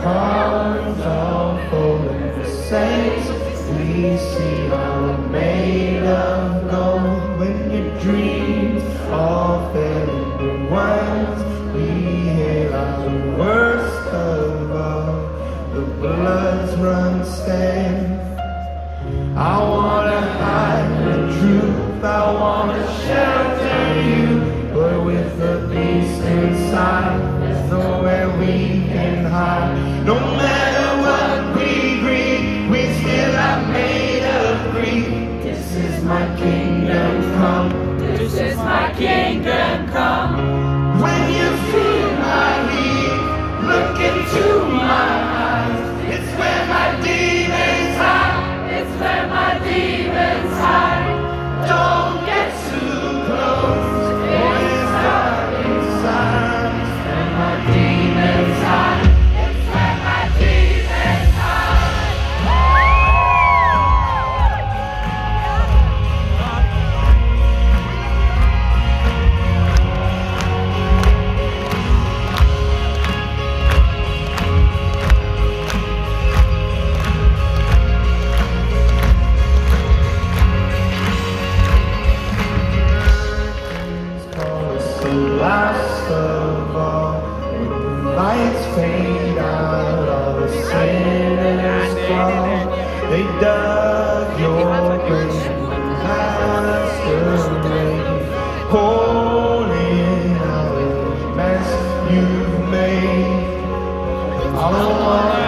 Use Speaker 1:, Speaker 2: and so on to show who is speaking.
Speaker 1: cards all falling, the saints we see are made of gold. When your dreams all failing, the ones we hail are the worst of all. The bloods run stained. I wanna hide the truth, I wanna shelter you, but with the beast inside, there's nowhere we can hide. No matter what we greed, we still are made of greed. This is my kingdom come.
Speaker 2: This is my kingdom come.
Speaker 1: When you feel my heat, look into my eyes. It's where my demons hide.
Speaker 2: It's where my demons hide.
Speaker 1: Don't get too close, boy, it's dark inside. It's where my demons hide.
Speaker 2: It's where my demons hide.
Speaker 1: Last of all, when the lights fade out, all the sinners fall. They dug your grave, masquerade, pouring out the mess you've made. All